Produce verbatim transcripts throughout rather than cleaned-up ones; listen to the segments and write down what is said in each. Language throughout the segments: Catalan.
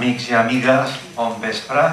Amics i amigues, bon vespre.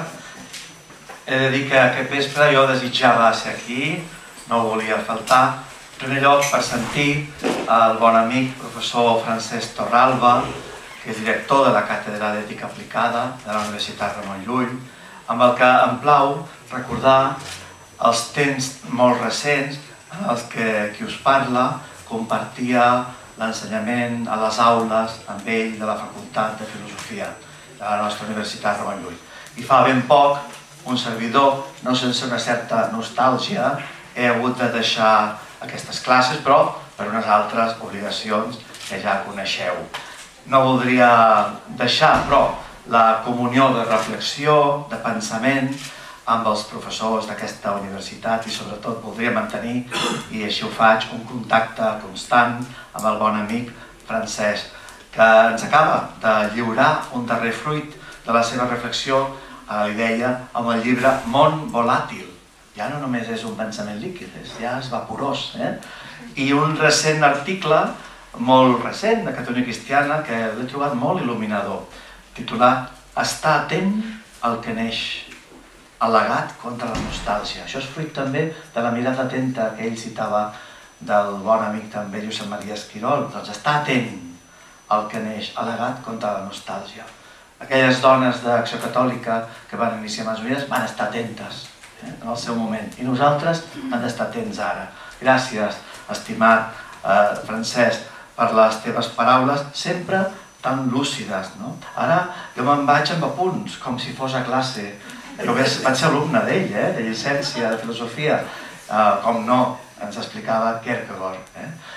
He de dir que aquest vespre jo desitjava ser aquí, no volia faltar. En primer lloc, per sentir el bon amic professor Francesc Torralba, que és director de la Càtedra d'Ètica Aplicada de la Universitat Ramon Llull, amb el que em plau recordar els temps molt recents en els que qui us parla compartia l'ensenyament a les aules amb ell de la Facultat de Filosofia de la nostra Universitat Ramon Llull. I fa ben poc, un servidor, no sense una certa nostàlgia, he hagut de deixar aquestes classes, però per unes altres obligacions que ja coneixeu. No voldria deixar, però, la comunió de reflexió, de pensament, amb els professors d'aquesta universitat i sobretot voldria mantenir, i així ho faig, un contacte constant amb el bon amic Francesc, que ens acaba de lliurar un darrer fruit de la seva reflexió, li deia, amb el llibre Món volàtil. Ja no només és un pensament líquid, ja és vaporós. I un recent article, molt recent, de Catalunya Cristiana, que l'he trobat molt il·luminador, titulat Estar atent al que neix, al·legat contra la nostàlgia. Això és fruit també de la mirada atenta que ell citava del bon amic també Josep Maria Esquirol. Doncs estar atent al que neix, al·legat contra la nostàlgia. Aquelles dones d'Acció Catòlica que van iniciar Masoveries van estar atentes en el seu moment i nosaltres hem d'estar atents ara. Gràcies, estimat Francesc, per les teves paraules, sempre tan lúcides. Ara jo me'n vaig amb apunts, com si fos a classe. Jo vaig ser alumne d'ell, de llicència de filosofia, com no, ens explicava Kierkegaard.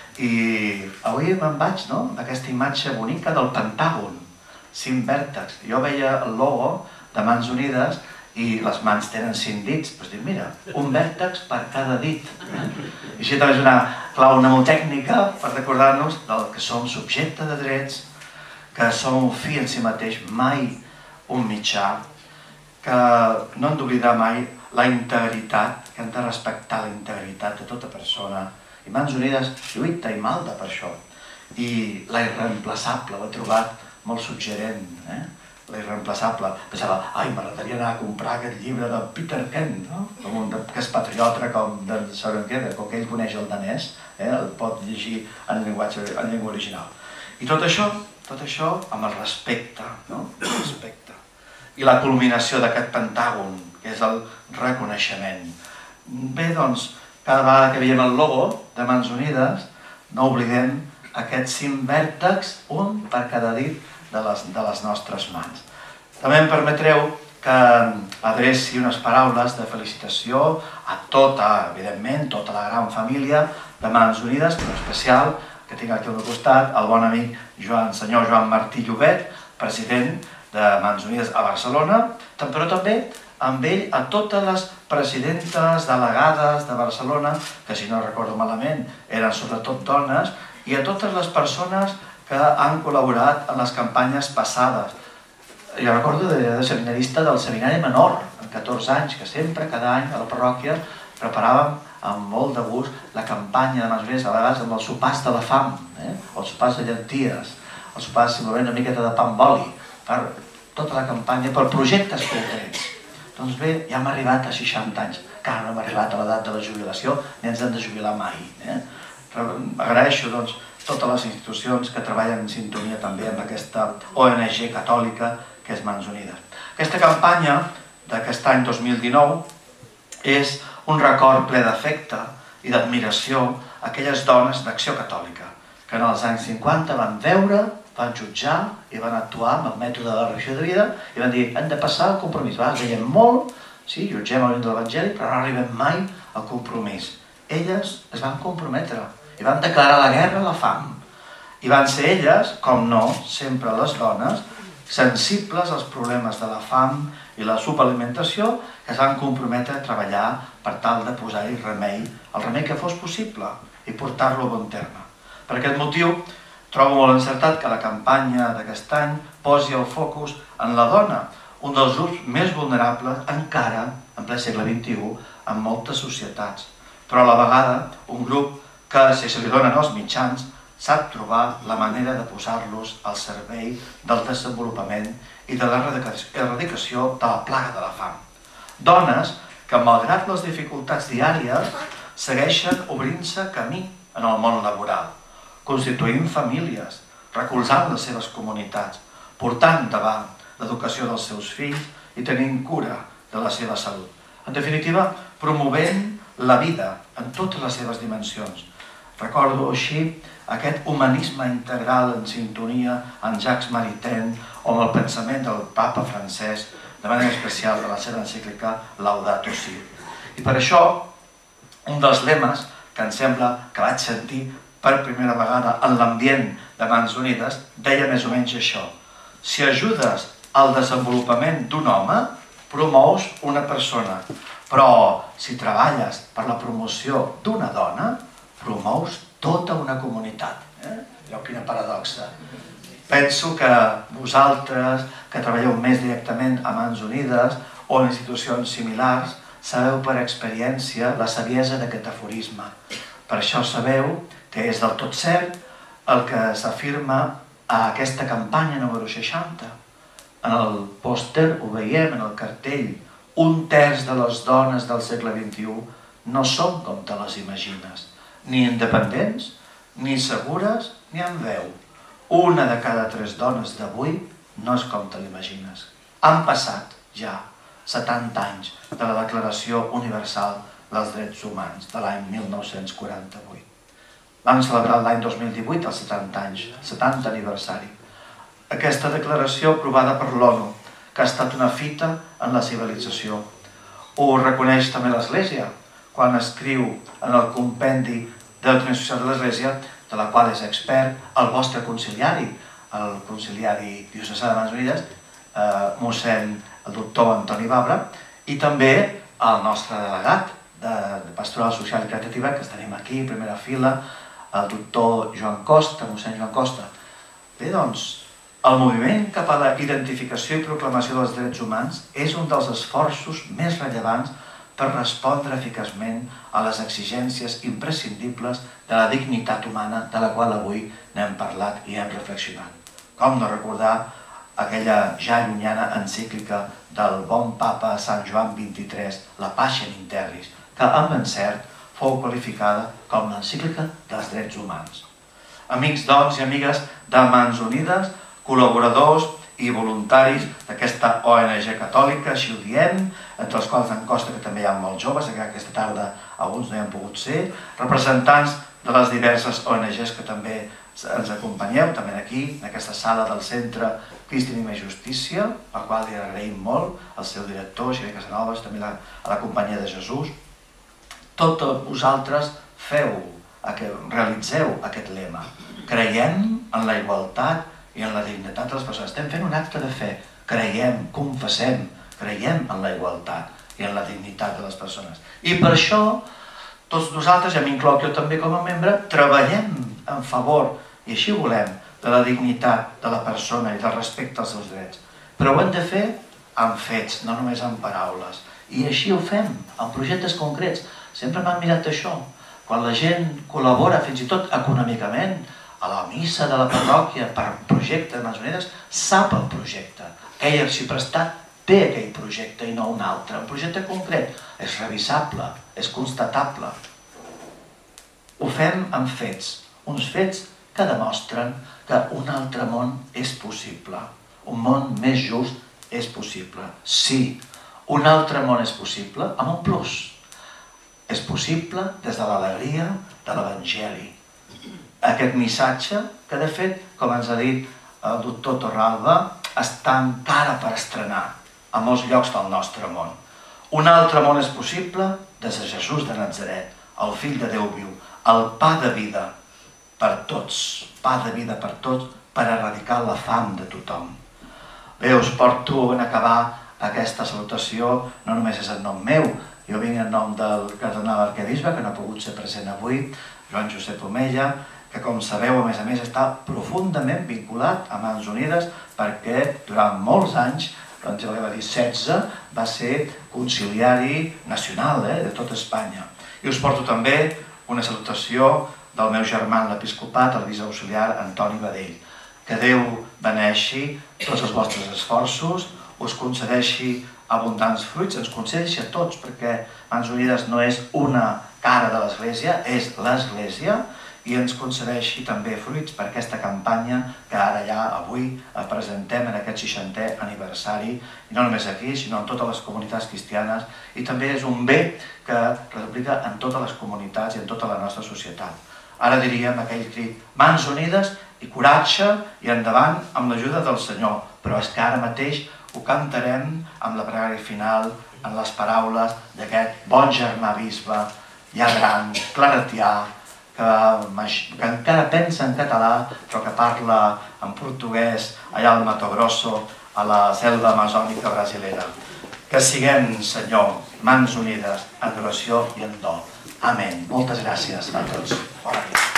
I avui me'n vaig amb aquesta imatge bonica del pentàgon, cinc vèrtexs. Jo veia el logo de Mans Unides i les mans tenen cinc dits. Doncs dic, mira, un vèrtex per cada dit. I així també és una clau mnemotècnica per recordar-nos que som subjecte de drets, que som un fi en si mateix, mai un mitjà, que no hem d'oblidar mai la integritat, que hem de respectar la integritat de tota persona. I Mans Unides lluita i malda per això. I la irreemplaçable, ho he trobat molt suggerent, la irreemplaçable. Pensava, ai, m'agradaria anar a comprar aquest llibre de Peter Kent, que és patriota com de Søren Kierkegaard, com que ell coneix el danès, el pot llegir en llengua original. I tot això, tot això amb el respecte, el respecte. I la culminació d'aquest pentàgon, que és el reconeixement. Bé, doncs, cada vegada que veiem el logo de Mans Unides, no oblidem aquests cinc vèrtexs, un per cada dit de les nostres mans. També em permetreu que adreci unes paraules de felicitació a tota, evidentment, tota la gran família de Mans Unides, però en especial, que tinc aquí al meu costat, el bon amic senyor Joan Martí Llobet, president de Mans Unides a Barcelona, però també amb ell a totes les presidentes delegades de Barcelona, que si no recordo malament eren sobretot dones, i a totes les persones que han col·laborat en les campanyes passades. Jo recordo de seminarista del seminari menor, amb catorze anys, que sempre, cada any, a la parròquia, preparàvem amb molt de gust la campanya de Mans Unides, a vegades amb els sopars de la fam, els sopars de llenties, els sopars simplement una miqueta de pa amb oli, per tota la campanya, per projectes concrets. Doncs bé, ja hem arribat a seixanta anys, encara no hem arribat a l'edat de la jubilació, ni ens hem de jubilar mai. Agraeixo, doncs, totes les institucions que treballen en sintonia també amb aquesta O N G catòlica que és Mans Unides. Aquesta campanya d'aquest any dos mil dinou és un record ple d'afecte i d'admiració a aquelles dones d'Acció Catòlica que en els anys cinquanta van veure, van jutjar i van actuar amb el mètode de la reacció de vida i van dir, hem de passar al compromís. Veiem molt, sí, jutgem el llibre de l'Evangeli, però no arribem mai al compromís. Elles es van comprometre i van declarar la guerra a la fam. I van ser elles, com no, sempre les dones, sensibles als problemes de la fam i la subalimentació, que es van comprometre a treballar per tal de posar-hi remei, el remei que fos possible, i portar-lo a bon terme. Per aquest motiu, trobo molt encertat que la campanya d'aquest any posi el focus en la dona, un dels grups més vulnerables encara, en ple segle vint-i-u, en moltes societats, però a la vegada un grup que, si se li donen els mitjans, sap trobar la manera de posar-los al servei del desenvolupament i de l'erradicació de la plaga de la fam. Dones que, malgrat les dificultats diàries, segueixen obrint-se camí en el món laboral, constituint famílies, recolzant les seves comunitats, portant endavant l'educació dels seus fills i tenint cura de la seva salut. En definitiva, promovent la vida en totes les seves dimensions. Recordo així aquest humanisme integral en sintonia amb Jacques Maritain o amb el pensament del papa francès, de manera especial de la seva encíclica Laudato Si. I per això, un dels lemes que em sembla que vaig sentir per primera vegada en l'ambient de Mans Unides deia més o menys això: si ajudes al desenvolupament d'un home, promous una persona, però si treballes per la promoció d'una dona, promous tota una comunitat. Eh? Veieu quina paradoxa. Penso que vosaltres, que treballeu més directament a Mans Unides o en institucions similars, sabeu per experiència la saviesa d'aquest aforisme. Per això sabeu que és del tot cert el que s'afirma a aquesta campanya número seixanta. En el pòster ho veiem, en el cartell. Un terç de les dones del segle vint-i-u no són com te les imagines, ni independents, ni segures, ni amb veu. Una de cada tres dones d'avui no és com te l'imagines. Han passat ja setanta anys de la Declaració Universal dels Drets Humans de l'any mil nou-cents quaranta-vuit. Vam celebrar l'any dos mil divuit els setanta anys, el setanta aniversari. Aquesta declaració aprovada per l'ONU, que ha estat una fita en la civilització. Ho reconeix també l'Església, quan escriu en el compendi de la doctrina social de l'Església, de la qual és expert el vostre conciliari, el conciliari diocesà de Mans Unides, mossèn el doctor Antoni Babra, i també el nostre delegat de Pastoral Social i Caritativa, que tenim aquí, a primera fila, el doctor Joan Costa, mossèn Joan Costa. Bé, doncs, el moviment cap a la identificació i proclamació dels drets humans és un dels esforços més rellevants per respondre eficaçment a les exigències imprescindibles de la dignitat humana de la qual avui n'hem parlat i hem reflexionat. Com no recordar aquella ja llunyana encíclica del bon papa Sant Joan vint-i-tres, la Pacem in Terris, que amb encert fou qualificada com l'encíclica dels drets humans. Amics, doncs, i amigues de Mans Unides, col·laboradors i voluntaris d'aquesta O N G catòlica, així ho diem, entre els quals em consta que també hi ha molts joves, que aquesta tarda alguns no hi han pogut ser, representants de les diverses O N Ges que també ens acompanyeu, també aquí, en aquesta sala del Centre Cristianisme i Justícia, al qual li agraïm molt, al seu director, Xavier Casanovas, també a la Companyia de Jesús. Tots vosaltres feu, realitzeu aquest lema. Creiem en la igualtat i en la dignitat de les persones. Estem fent un acte de fe. Creiem, confessem, creiem en la igualtat i en la dignitat de les persones. I per això, tots nosaltres, i m'incloc jo també com a membre, treballem en favor, i així ho volem, de la dignitat de la persona i del respecte als seus drets. Però ho hem de fer amb fets, no només amb paraules. I així ho fem, amb projectes concrets. Sempre m'han mirat això. Quan la gent col·labora, fins i tot econòmicament, a la missa de la parròquia per projecte de Mans Unides, sap el projecte. Aquell arxiprestat té aquell projecte i no un altre. Un projecte concret és revisable, és constatable. Ho fem amb fets, uns fets que demostren que un altre món és possible. Un món més just és possible. Sí, un altre món és possible amb un plus. És possible des de l'alegria de l'Evangeli. Aquest missatge que, de fet, com ens ha dit el doctor Torralba, està encara per estrenar a molts llocs del nostre món. Un altre món és possible des de Jesús de Natzaret, el fill de Déu viu, el pa de vida per tots, pa de vida per tots, per erradicar la fam de tothom. Bé, us porto en acabar aquesta salutació, no només és en nom meu, jo vinc en nom del cardenal arquebisbe, que no ha pogut ser present avui, Joan Josep Omella, que, com sabeu, a més a més, està profundament vinculat a Mans Unides perquè durant molts anys, doncs ja va dir setze, va ser conciliari nacional de tot Espanya. I us porto també una salutació del meu germà en l'episcopat, el viceauxiliar Antoni Badell. Que Déu beneixi tots els vostres esforços, us concedeixi abundants fruits, ens concedeixi a tots, perquè Mans Unides no és una cara de l'Església, és l'Església, i ens concedeixi també fruits per aquesta campanya que ara ja avui presentem en aquest seixantè aniversari, i no només aquí, sinó en totes les comunitats cristianes, i també és un bé que replica en totes les comunitats i en tota la nostra societat. Ara diríem aquell crit, Mans Unides i coratge i endavant amb l'ajuda del Senyor, però és que ara mateix ho cantarem amb la pregària final, en les paraules d'aquest bon germà bisbe, ja gran, claretià, que, que encara pensa en català, però que parla en portuguès allà al Mato Grosso, a la selva amazònica brasilera. Que siguem, Senyor, mans unides en oració i en do. Amén. Moltes gràcies a tots. Bona nit.